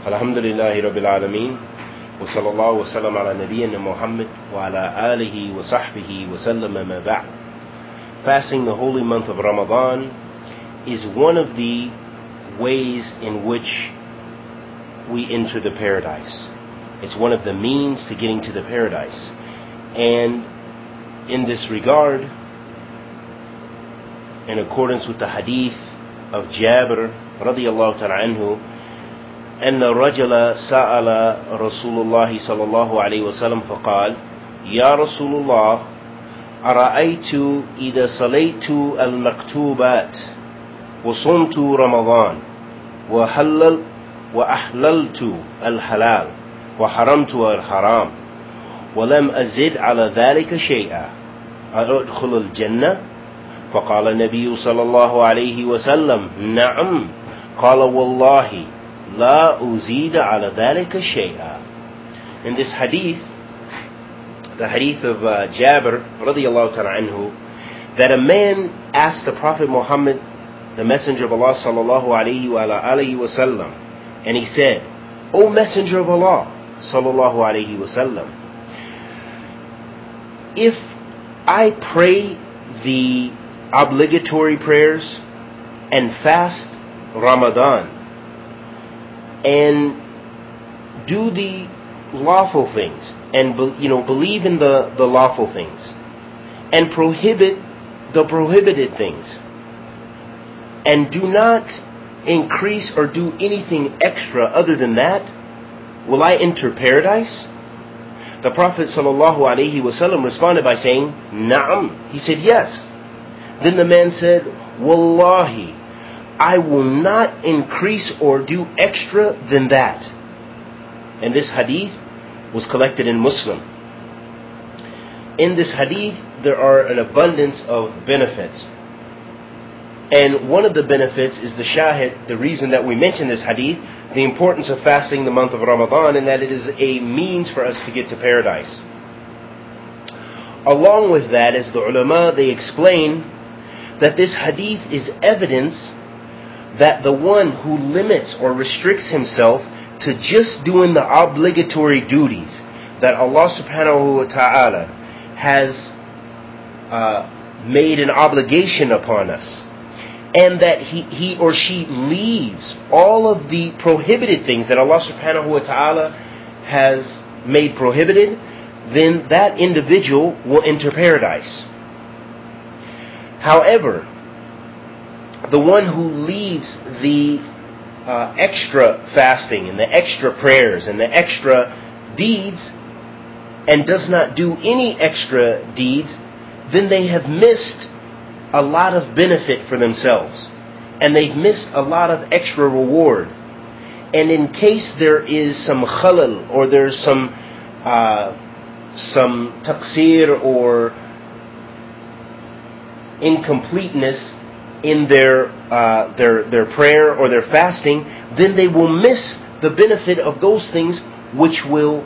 الحمد لله رب العالمين وصلى الله وسلم على نبينا Muhammad وعلى آله وصحبه وسلم ما بعد. Fasting the holy month of Ramadan is one of the ways in which we enter the paradise. It's one of the means to getting to the paradise. And in this regard, in accordance with the hadith of Jabir radiyallahu ta'ala anhu, أن الرجل سأل رسول الله صلى الله عليه وسلم فقال يا رسول الله أرأيت إذا صليت المكتوبات وصمت رمضان وأحللت الحلال وحرمت الحرام ولم أزد على ذلك شيئا أدخل الجنة؟ فقال النبي صلى الله عليه وسلم نعم. قال والله لا أزيد على ذلك شيئا. In this hadith, the hadith of Jabir radiyallahu ta'ala anhu, that a man asked the Prophet Muhammad, the Messenger of Allah sallallahu alayhi wa alihi wa sallam, and he said, O Messenger of Allah sallallahu alayhi wa sallam, if I pray the obligatory prayers and fast Ramadan and do the lawful things and believe in the lawful things and prohibit the prohibited things and do not increase or do anything extra other than that, will I enter paradise? The Prophet ﷺ responded by saying, Na'am. He said, yes. Then the man said, Wallahi, I will not increase or do extra than that. And this hadith was collected in Muslim. In this hadith, there are an abundance of benefits. And one of the benefits is the shahid, the reason that we mention this hadith, the importance of fasting the month of Ramadan, and that it is a means for us to get to paradise. Along with that, as the ulama, they explain that this hadith is evidence that the one who limits or restricts himself to just doing the obligatory duties that Allah subhanahu wa ta'ala has made an obligation upon us, and that he or she leaves all of the prohibited things that Allah subhanahu wa ta'ala has made prohibited, then that individual will enter paradise. However, the one who leaves the extra fasting and the extra prayers and the extra deeds and does not do any extra deeds, then they have missed a lot of benefit for themselves, and they've missed a lot of extra reward. And in case there is some khalal, or there's some taqsir or incompleteness in their prayer or their fasting, then they will miss the benefit of those things which will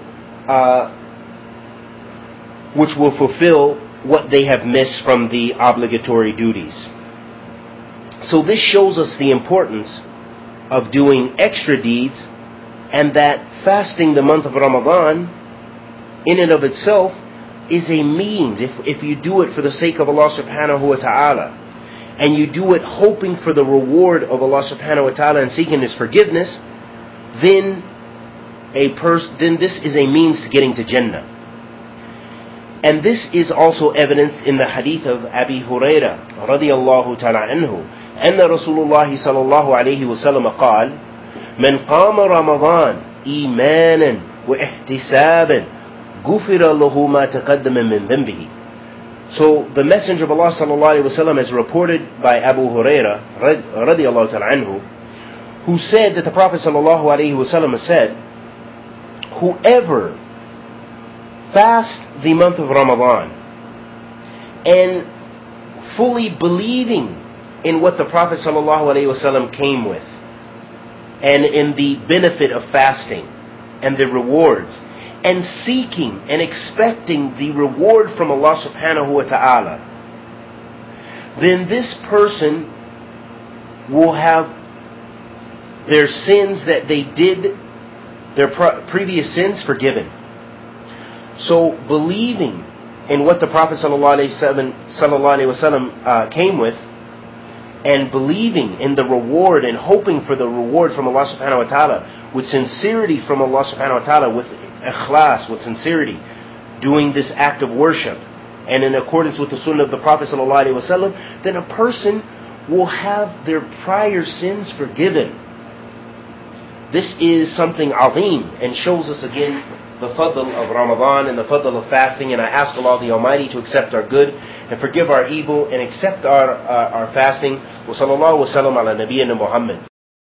fulfill what they have missed from the obligatory duties. So this shows us the importance of doing extra deeds, and that fasting the month of Ramadan in and of itself is a means. If you do it for the sake of Allah subhanahu wa ta'ala, and you do it hoping for the reward of Allah subhanahu wa ta'ala and seeking His forgiveness, then this is a means to getting to Jannah. And this is also evidenced in the hadith of Abi Hurairah radiyallahu ta'ala anhu, أن رسول الله صلى الله عليه وسلم قال من قام رمضان إيمانا واحتسابا غفر له ما تقدم من ذنبه. So the Messenger of Allah sallallahu alaihi wasallam is reported by Abu Hurairah radiyallahu ta'ala anhu, who said that the Prophet sallallahu alaihi wasallam said, whoever fasts the month of Ramadan and fully believing in what the Prophet sallallahu alaihi wasallam came with, and in the benefit of fasting and the rewards, and seeking and expecting the reward from Allah subhanahu wa ta'ala, then this person will have their sins that they did their previous sins forgiven. So believing in what the Prophet ﷺ came with, and believing in the reward and hoping for the reward from Allah subhanahu wa ta'ala, with sincerity from Allah subhanahu wa ta'ala, with ikhlas, with sincerity, doing this act of worship, and in accordance with the sunnah of the Prophet ﷺ, then a person will have their prior sins forgiven. This is something azim, and shows us again the fadl of Ramadan and the fadl of fasting. And I ask Allah the Almighty to accept our good and forgive our evil and accept our fasting. Wa sallallahu wa sallam ala nabiyyina Muhammad.